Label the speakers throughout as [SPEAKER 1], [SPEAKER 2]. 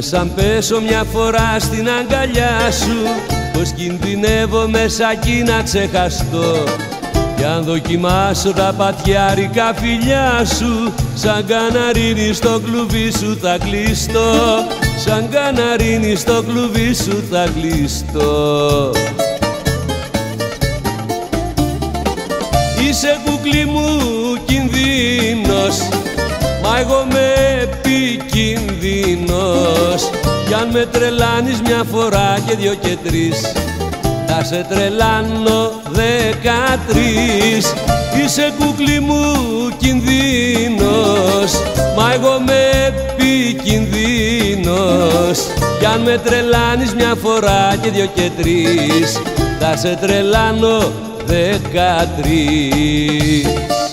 [SPEAKER 1] Λες αν πέσω μια φορά στην αγκαλιά σου, πως κινδυνεύω μέσα εκεί να ξεχαστώ. Κι αν δοκιμάσω τα πατιάρικα φιλιά σου, σαν καναρίνι στο κλουβί σου θα κλειστώ. Σαν καναρίνι στο κλουβί σου θα κλειστώ. Είσαι κούκλι μου κινδύνος, μα εγώ με επικίνδυνος. Κι αν με τρελάνεις μια φορά και δυο και τρεις, θα σε τρελάνω 13. Είσαι κούκλι μου κινδύνος, μα εγώ με επικίνδυνος. Κι αν με τρελάνεις μια φορά και δυο και τρεις, θα σε τρελάνω 13.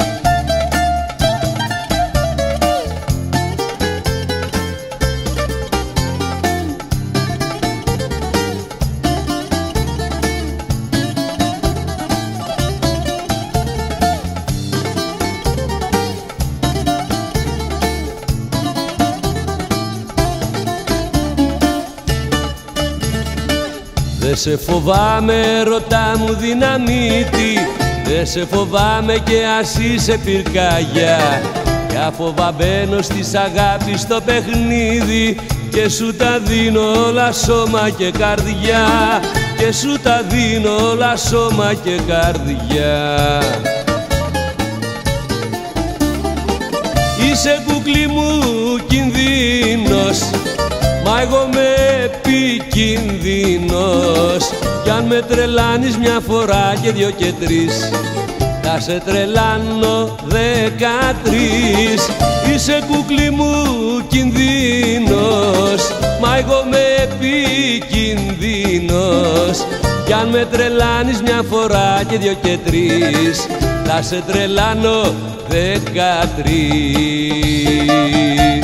[SPEAKER 1] Δε σε φοβάμαι ρωτά μου δυναμίτη, δε σε φοβάμαι και ας είσαι πυρκαγιά. Κι αφοβά μπαίνω στις αγάπης στο παιχνίδι, και σου τα δίνω όλα σώμα και καρδιά. Και σου τα δίνω όλα σώμα και καρδιά. Είσαι κούκλι μου κινδύνος, μα εγώ με επικίνδυνος. Κι αν με τρελάνεις μια φορά και δυο και τρεις, θα σε τρελάνω 13. Είσαι κούκλι μου κινδύνος, μα εγώ με επικίνδυνος. Κι αν με τρελάνεις μια φορά και δυο και τρεις, θα σε τρελάνω 13.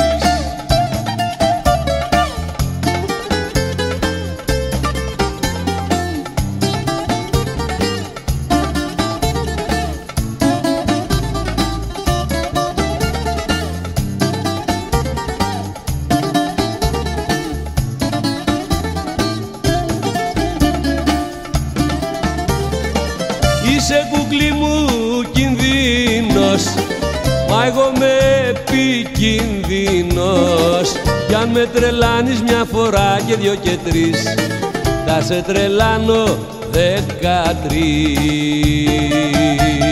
[SPEAKER 1] Είσαι κούκλι μου κινδύνος, μα εγώ με επικίνδυνος. Κι αν με τρελάνεις μια φορά και δυο και τρεις, θα σε τρελάνω 13.